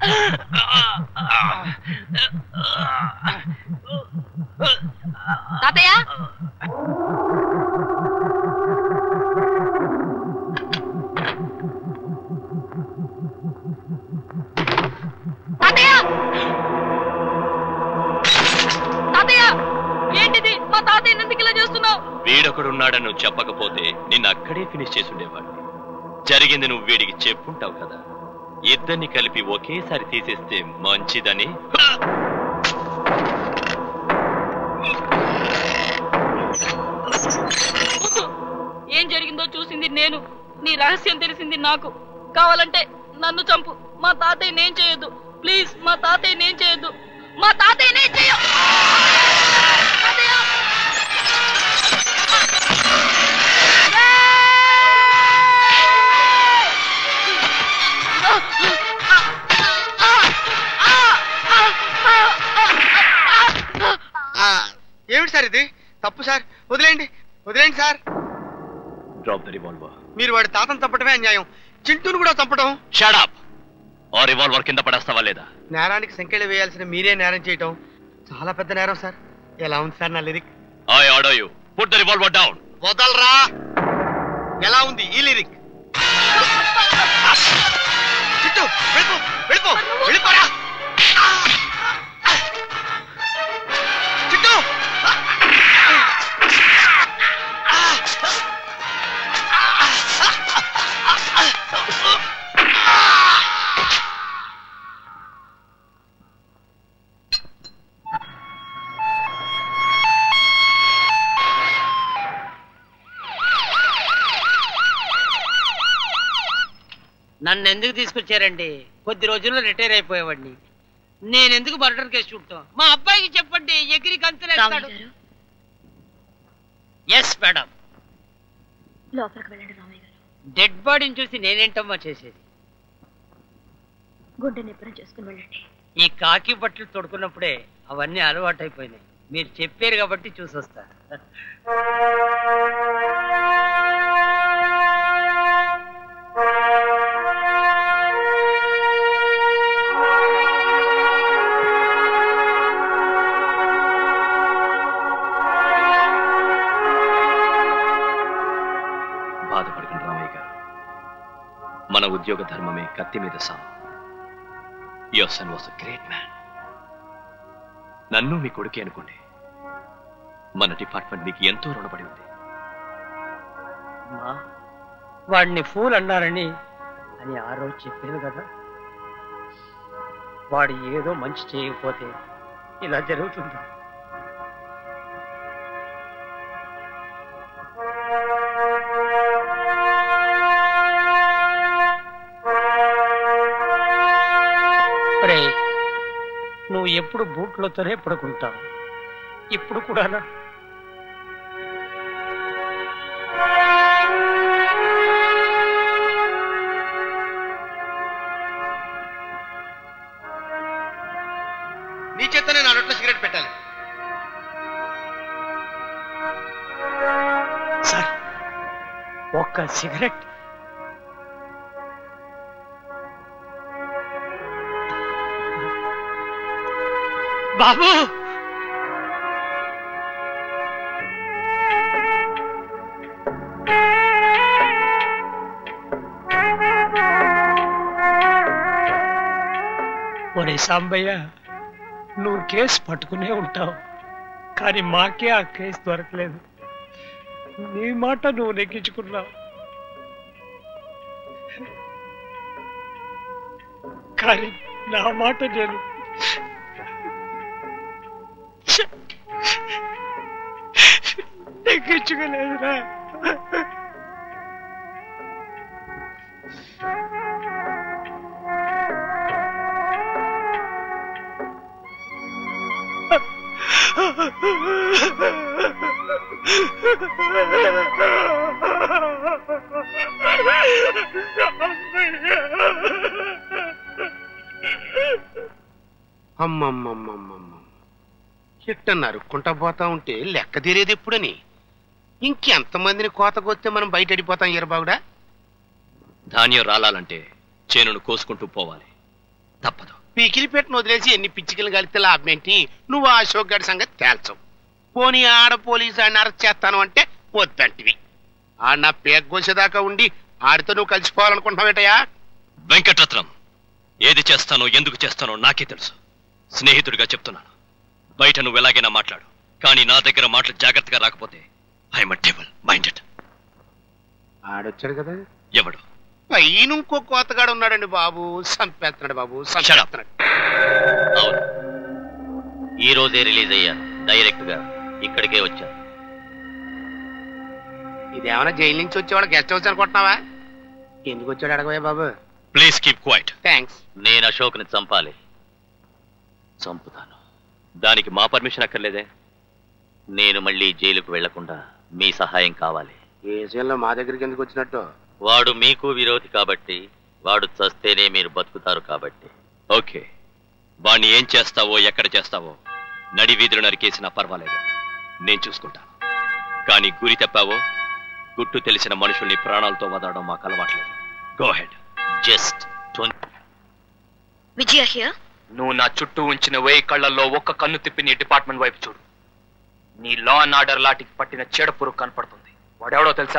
తాతయ్య ఏంటిది? మా తాతయ్య ఎందుకు ఇలా చేస్తున్నావు? వీడొకడున్నాడని నువ్వు చెప్పకపోతే నిన్ను అక్కడే ఫినిష్ చేసి ఉండేవాడు. జరిగింది నువ్వు వీడికి చెప్పుంటావు కదా. ఇద్దరిని కలిపి ఒకేసారి తీసేస్తే మంచిదని. ఏం జరిగిందో చూసింది నేను, నీ రహస్యం తెలిసింది నాకు. కావాలంటే నన్ను చంపు, మా తాతయ్య నేను చేయొద్దు. ప్లీజ్, మా తాతయ్య నేను చేయొద్దు. మా తాతయ్య నేను చేయ. ఏమిటి సార్ ఇది? తప్పు సార్, వదిలేండి వదిలేండి సార్. Drop the revolver. మీరు వాడి తాతను చంపడమే అన్యాయం, చింటూను కూడా చంపడం. Shut up. ఆ రివాల్వర్ కింద పడేస్తావా లేదా? నేరానికి సంఖ్యలు వేయాల్సిన మీరే నేరం చేయటం చాలా పెద్ద నేరం సార్. ఎలా ఉంది సార్ నా lyric? I order you, put the revolver down. వదలరా. ఎలా ఉంది ఈ లిరిక్? చింటూ వెళ్ళిపో వెళ్ళిపో వెళ్ళిపోరా. చింటూ నన్ను ఎందుకు తీసుకొచ్చారండి? కొద్ది రోజుల్లో రిటైర్ అయిపోయేవాడిని. నేనెందుకు మర్డర్ కేసు చూడటం? మా అబ్బాయికి చెప్పండి, ఎగిరి కంతులేస్తాడు. Yes madam. లోపలికి వెళ్ళండి రామయ్య గారు. డెడ్ బాడీని చూసి నేనేంటమ్మా చేసేది? గుండె నిప్పురం చేసుకుని వెళ్ళండి. ఈ కాకి బట్టలు తొడుకున్నప్పుడే అవన్నీ అలవాటు అయిపోయినాయి. మీరు చెప్పారు కాబట్టి చూసొస్తా. బాధపడకండి రామయ్య గారు, మన ఉద్యోగ ధర్మమే కత్తి మీద సాము. Your son was a great man. నన్ను మీ కొడుకే అనుకోండి. మన డిపార్ట్మెంట్ మీకు ఎంతో రుణపడి ఉంది. వాడిని ఫూల్ అన్నారని అని ఆ రోజు చెప్పాను కదా. వాడు ఏదో మంచి చేయకపోతే ఇలా జరుగుతుంది. నువ్వు ఎప్పుడు బూట్లతోనే పడుకుంటావు, ఇప్పుడు కూడానా? నీ చేతనే నా నోట్లో సిగరెట్ పెట్టాలి. సార్, ఒక్క సిగరెట్. బాబు, ఒరే సాంబయ్య, నువ్వు కేసు పట్టుకునే ఉంటావు, కానీ మాకే ఆ కేసు దొరకలేదు. నీ మాట నువ్వు నెగ్గించుకున్నావు, కానీ నా మాట నేను నెగ్గించుకోలేదురా. అమ్మమ్మమ్మమ్మమ్మ, ఎట్ట నరుక్కుంటా పోతా ఉంటే లెక్క తీరేది ఎప్పుడని. ఇంకెంతమందిని కోతకొస్తే మనం బయట అడిపోతాం ఎరబాగుడా. ధాన్యం రాలాలంటే చేనును కోసుకుంటూ పోవాలి. తప్పదు. పీకిలి పెట్టిన వదిలేసి ఎన్ని పిచ్చికలు కలిస్తే లాభం ఏంటి? నువ్వు ఆ అశోక్ గారి సంగతి తేల్చవు. పోనీ ఆడ పోలీసు ఆడిని అరెస్ట్ చేస్తాను అంటే వద్దంటివి. ఆడ నా పేగ కోసేదాకా ఉండి ఆడితో నువ్వు కలిసిపోవాలనుకుంటున్నావేటయా? వెంకటరత్నం, ఏది చేస్తానో ఎందుకు చేస్తానో నాకే తెలుసు. స్నేహితుడిగా చెప్తున్నాను. బయట నువ్వు ఎలాగైనా మాట్లాడు, కానీ నా దగ్గర మాటలు జాగ్రత్తగా రాకపోతే ఐఎమ్ టేబుల్ మైండెడ్. ఆడొచ్చాడు కదా. ఎవడు? పైన ఇంకో కోతగాడు ఉన్నాడండి బాబు. సంపేస్తున్నాడు బాబు, సంపేస్తున్నాడు. అవును, ఈ రోజే రిలీజ్ అయ్యాను. డైరెక్ట్ గా ఇక్కడికే వచ్చాను. ఇదేమన్నా జైలు నుంచి వచ్చేవాడు గెస్ట్ హౌస్ అనుకుంటున్నావా? ఎందుకు వచ్చాడు అడగవే బాబు. Please keep quiet. థ్యాంక్స్. నేను అశోక్ని చంపాలి, చంపుతాను. దానికి మా పర్మిషన్ అక్కర్లేదే. నేను మళ్ళీ జైలుకు వెళ్లకుండా మీ సహాయం కావాలి. ఏ విషయంలో మా దగ్గరికి ఎందుకు వచ్చినట్టు? వాడు మీకు విరోధి కాబట్టి, వాడు చస్తేనే మీరు బతుకుతారు కాబట్టి. ఓకే, వాణ్ణి ఏం చేస్తావో ఎక్కడ చేస్తావో నడి వీధులు నరికేసినా పర్వాలేదు, నేను చూసుకుంటాను. కానీ గురి తప్పావో, గుట్టు తెలిసిన మనుషుల్ని ప్రాణాలతో వదలడం మాకు అలవాట్లేదు. Go ahead. జస్ట్ విజయ హియర్. నువ్వు నా చుట్టూ ఉంచిన 1000 కళ్ళల్లో ఒక్క కన్ను తిప్పి నీ డిపార్ట్మెంట్ వైపు చూడు. నీ లా అండ్ ఆర్డర్ లాటికి పట్టిన చీడపురుగు కనపడుతుంది. వాడెవడో తెలుసా?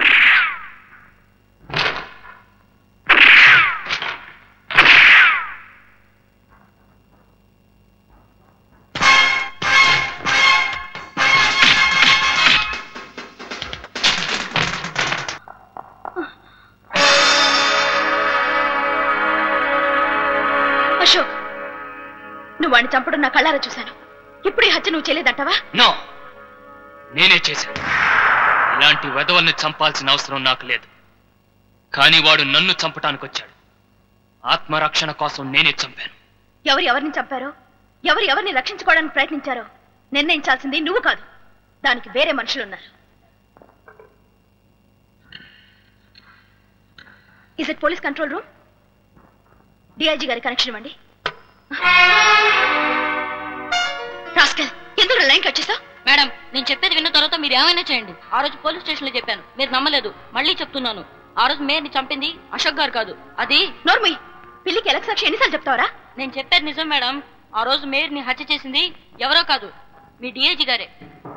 అశోక్, నువ్వు వాడిని చంపడం నా కళ్ళారా చూశాను. ఇప్పుడు ఈ హత్య నువ్వు చేయలేదంటావా? నో, నేనే చేశాను. ఇలాంటి వెధవల్ని చంపాల్సిన అవసరం నాకు లేదు. కానీ వాడు నన్ను చంపటానికి వచ్చాడు. ఆత్మరక్షణ కోసం నేనే చంపాను. ఎవరిని చంపారో, ఎవరిని రక్షించుకోవడానికి ప్రయత్నించారో నిర్ణయించాల్సింది నువ్వు కాదు. దానికి వేరే మనుషులున్నారు. Is it police control room? DIG గారి కనెక్షన్ ఇవ్వండి. రాస్కల్, ఎందుకు లైన్ కట్ చేస్తావు? మేడం, నేను చెప్పేది విన్న తర్వాత మీరు ఏమైనా చేయండి. ఆ రోజు పోలీస్ స్టేషన్ లో చెప్పాను, మీరు నమ్మలేదు. మళ్ళీ చెప్తున్నాను, ఆ రోజు మేయర్ని చంపింది అశోక్ గారు కాదు. అది నోర్మి, పిల్లికి ఎలక్ సాక్షి ఎన్నిసార్లు చెప్తావరా? నేను చెప్పేది నిజం మేడం. ఆ రోజు మేయర్ని హత్య చేసింది ఎవరో కాదు, మీ డిఐజీ గారే.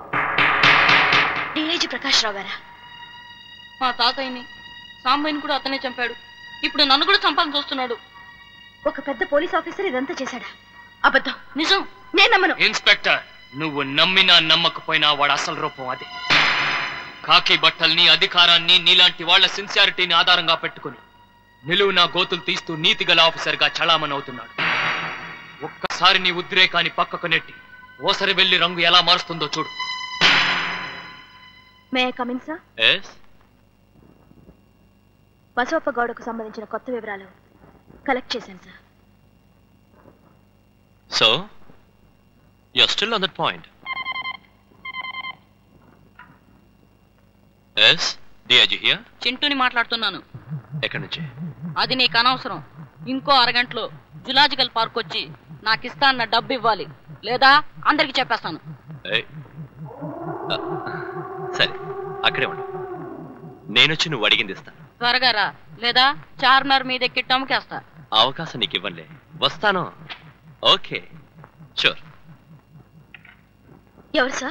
డిఐజీ ప్రకాష్ రావు గారా? మా తాతయ్యని, సాంబయ్యని కూడా అతనే చంపాడు. ఇప్పుడు నన్ను కూడా చంపాలని చూస్తున్నాడు. ఒక పెద్ద పోలీస్ ఆఫీసర్ ఇదంతా చేశాడా? అబద్ధం. నిజం. నేను నమ్మను. ఇన్స్పెక్టర్, నువ్వు నమ్మినా నమ్మకపోయినా వాడు అసలు రూపం అదే. కాకి బట్టల్ని, అధికారాన్ని, నీలాంటి వాళ్ల సిన్సియారిటీని ఆధారంగా పెట్టుకుని నిలువునా గోతులు తీస్తూ నీతిగల ఆఫీసర్ గా చలామణి అవుతున్నాడు. ఒక్కసారి నీ ఉద్రేకాన్ని పక్కకు నెట్టి ఓసరి వెళ్లి రంగు ఎలా మారుస్తుందో చూడు. May I come in sir? Basavappa గౌడకు సంబంధించిన కొత్త వివరాలు కలెక్ట్ చేశాను sir. So you're still on that point. Yes, DIG here. చింటూని మాట్లాడుతున్నాను. ఎక్కడి నుంచి? అది నీకు అనవసరం. ఇంకో అరగంటలో జులాజికల్ పార్క్ వచ్చి నాకు ఇస్తా అన్న డబ్బు ఇవ్వాలి, లేదా అందరికి చెప్పేస్తాను. సరే, అక్కడే ఉండు. నేనొచ్చి నువ్వు అడిగింది ఇస్తాను. త్వరగా రా, లేదా చార్మినార్ మీద ఎక్కి టమ్కేస్తా. అవకాశం నీకు ఇవ్వలే, వస్తాను. Okay, sure. ఎవరు sir?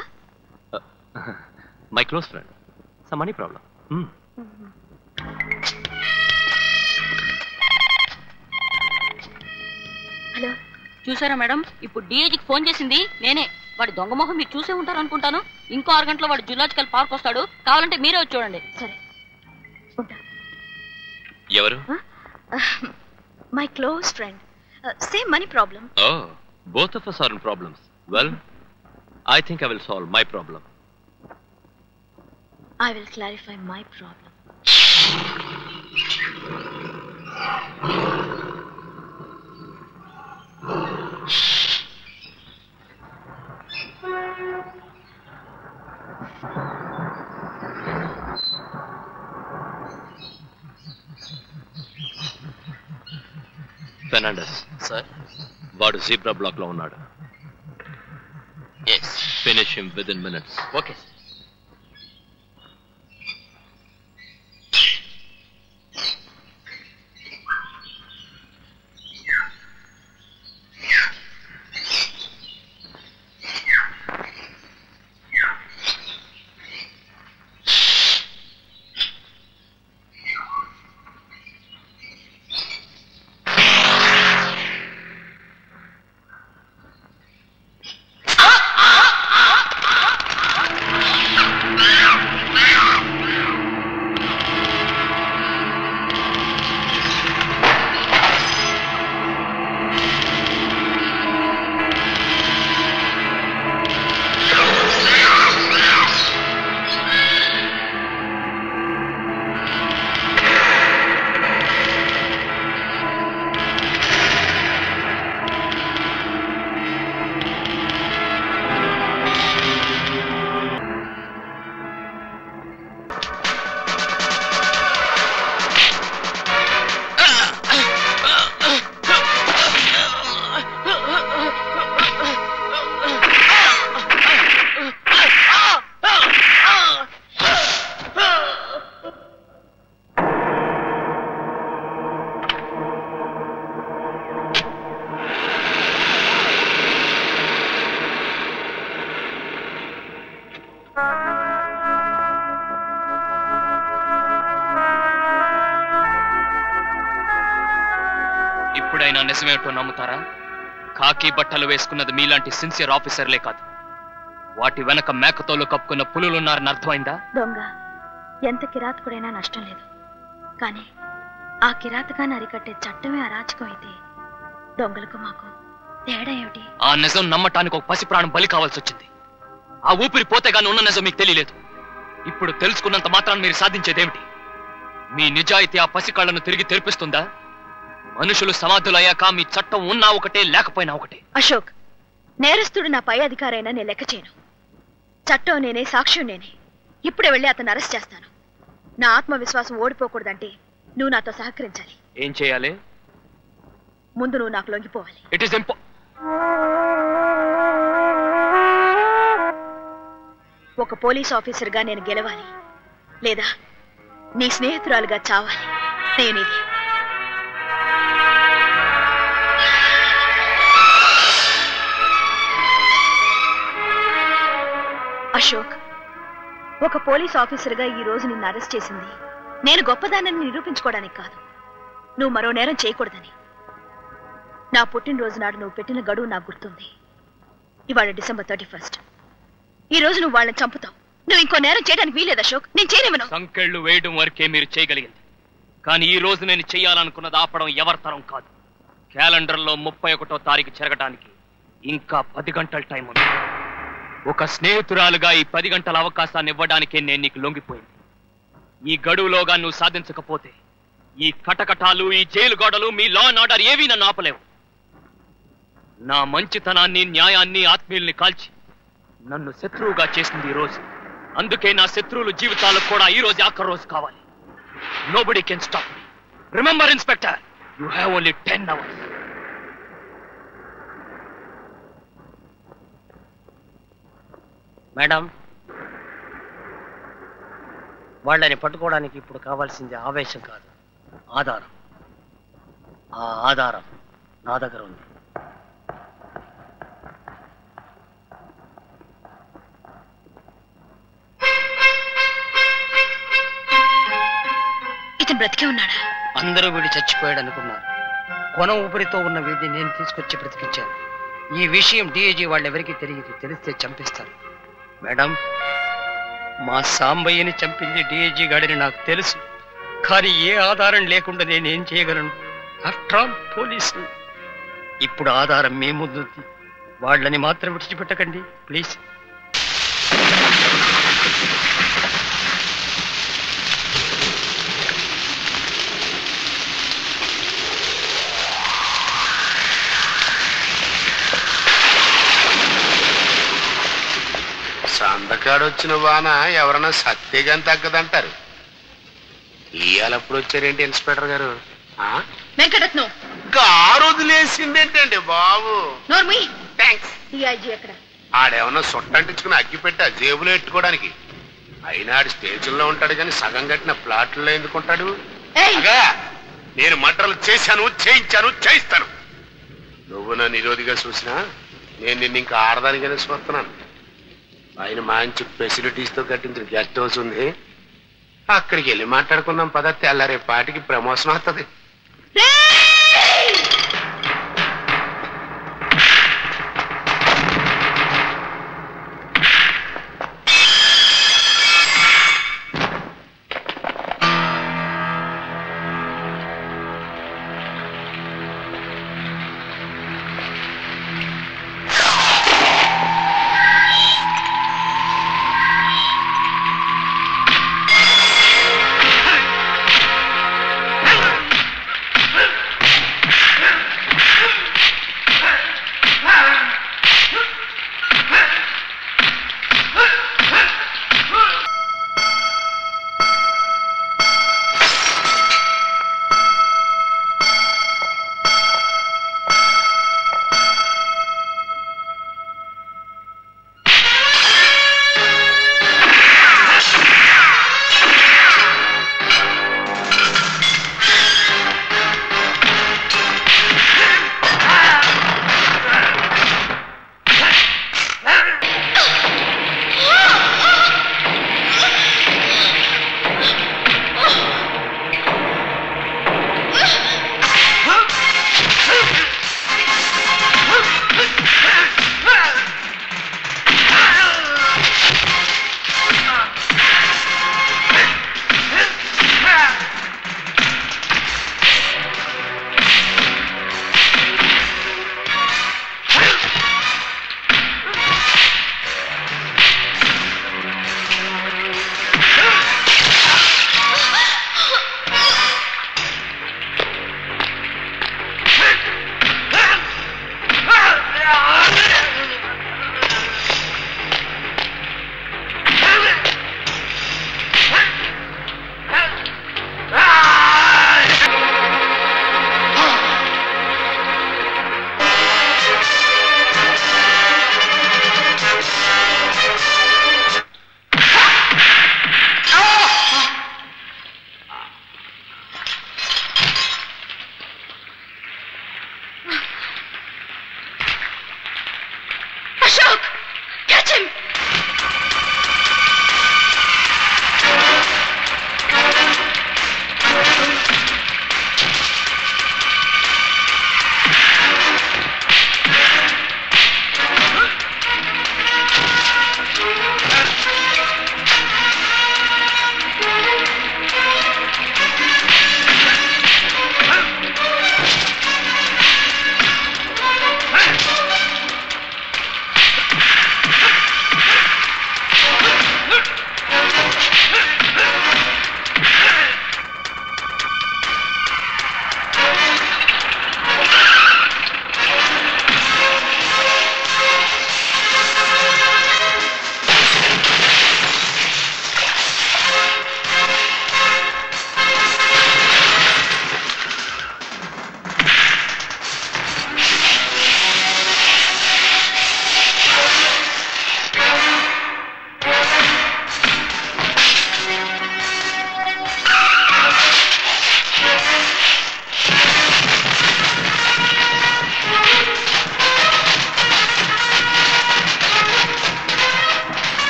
My close friend, some money problem. Hello, చూసారా మేడం, ఇప్పుడు డిఐజీకి ఫోన్ చేసింది నేనే. వాడి దొంగ మొహం మీరు చూసే ఉంటారు అనుకుంటాను. ఇంకో అరగంటలో వాడు జులాజికల్ పార్క్ వస్తాడు, కావాలంటే మీరే వచ్చి చూడండి. సరే, ఉంటా. ఎవరు? My close friend. Same money problem. Oh, both of us are in problems. Well, I think I will solve my problem. I will clarify my problem. Fernandes sir, వాడు జీబ్రా బ్లాక్ లో ఉన్నాడు. Yes, finish him with in minutes. Okay sir. ఇప్పుడైనా నిజమేమిటో నమ్ముతారా? కాకి బట్టలు వేసుకున్నది మీలాంటి సిన్సియర్ ఆఫీసర్లే కాదు, వాటి వెనక మేకతోలు కప్పుకున్న పులులున్నారని అర్థమైందా? దొంగ ఎంత కిరాతకుడైనా నష్టం లేదు, కానీ ఆ కిరాతకాన్ని అరికట్టే చట్టమే అరాచకం అయితే దొంగలకు మాకు తేడా ఏమిటి? ఆ నిజం నమ్మటానికి ఒక పసి ప్రాణం బలి కావాల్సి వచ్చింది. ఆ ఊపిరి పోతే గాని ఉన్న నిజం మీకు తెలియలేదు. ఇప్పుడు తెలుసుకున్నంత మాత్రాన్ని మీరు సాధించేదేమిటి? మీ నిజాయితీ ఆ పసి కళ్ళను తిరిగి తెరిపిస్తుందా? మనుషులు సమాధులయ్యాక మీ చట్టం ఉన్నా ఒకటే లేకపోయినా ఒకటే. అశోక్, నేరస్తుడు నా పై అధికారైనా నేను లెక్క చేయను. చట్టం నేనే, సాక్ష్యం నేనే. ఇప్పుడే వెళ్ళి అతను అరెస్ట్ చేస్తాను. నా ఆత్మవిశ్వాసం ఓడిపోకూడదంటే నువ్వు నాతో సహకరించాలి. ఏం చేయాలి? ముందు నువ్వు నాకు లొంగిపోవాలి. ఇట్ ఈస్ ఒక పోలీస్ ఆఫీసర్గా నేను గెలవాలి, లేదా నీ స్నేహితురాలుగా చావాలి. నేనిది. అశోక్, ఒక పోలీస్ ఆఫీసర్గా ఈ రోజు నిన్ను అరెస్ట్ చేసింది నేను గొప్పదానని నిరూపించుకోవడానికి కాదు, నువ్వు మరో నేరం చేయకూడదని. నా పుట్టినరోజు నాడు నువ్వు పెట్టిన గడువు నాకు గుర్తుంది. ఇవాళ December 31. ఈ రోజు నువ్వు వాళ్ళని చంపుతావు. నువ్వు ఇంకో నేరం చేయడానికి వీలేదు అశోక్. నేను చేయలేమను. సంకెళ్ళు వేయడం వరకే మీరు చేయగలిగింది, కానీ ఈ రోజు నేను చేయాలనుకున్నది ఆపడం ఎవరి తరం కాదు. క్యాలెండర్లో 31వ తారీఖు జరగడానికి ఇంకా 10 గంటల టైం ఉంది. ఒక స్నేహితురాలుగా ఈ 10 గంటల అవకాశాన్ని ఇవ్వడానికే నేను నీకు లొంగిపోయింది. ఈ గడువులోగా నువ్వు సాధించకపోతే ఈ కటకటాలు, ఈ జైలు గోడలు, మీ లా అండ్ ఆర్డర్ ఏవీ నన్ను ఆపలేవు. నా మంచితనాన్ని, న్యాయాన్ని, ఆత్మీయుల్ని కాల్చి నన్ను శత్రువుగా చేసింది ఈ రోజు. అందుకే నా శత్రువుల జీవితాలకు కూడా ఈ రోజు ఆఖరి రోజు కావాలి. Nobody can stop me. Remember inspector, you have only 10 hours. Madam, వాళ్ళని పట్టుకోవడానికి ఇప్పుడు కావాల్సింది ఆవేశం కాదు, ఆధారం. ఆ ఆధారం నా దగ్గర ఉంది. ఇతను బ్రతికే ఉన్నాడా? అందరూ వీడు చచ్చిపోయాడు అనుకున్నారు. కొన ఊపిరితో ఉన్న వీడిని నేను తీసుకొచ్చి బ్రతికించాను. ఈ విషయం DIG వాళ్ళెవరికి తెలియదు, తెలిస్తే చంపిస్తారు. మేడం, మా సాంబయ్యని చంపింది DIG గాడిని నాకు తెలుసు, కానీ ఏ ఆధారం లేకుండా నేనేం చేయగలను? After all police. ఇప్పుడు ఆధారం మీ ముందుంది, వాళ్ళని మాత్రం విడిచిపెట్టకండి ప్లీజ్. సందకాడొచ్చిన వాన ఎవరన్నా సత్యగాని తగ్గదంటారు. ఇవాళప్పుడు వచ్చారేంటి ఇన్స్పెక్టర్ గారు? వెంకటరత్నం కారు వదిలేసిందేంటండి బాబు? నోర్మి. థ్యాంక్స్. DIG ఎక్కడ? ఆడేమన్నా సొట్టంటించుకుని అగ్గి పెట్టి ఆ జేబులో ఎట్టుకోవడానికి. అయినా ఆడు స్టేషన్లో ఉంటాడు కానీ సగం కట్టిన ప్లాట్లో ఎందుకుంటాడు? నేను మర్డర్లు చేశాను, చేయించాను, చేయిస్తాను. నువ్వు నా నిరోధిగా చూసినా నేను నిన్ను ఇంకా ఆడదానికైనా చూస్తున్నాను. ఆయన మంచి ఫెసిలిటీస్తో కట్టించిన గెస్ట్ హౌస్ ఉంది, అక్కడికి వెళ్ళి మాట్లాడుకున్నాం పద. తెల్లారే పాటికి ప్రమోషన్ వస్తుంది.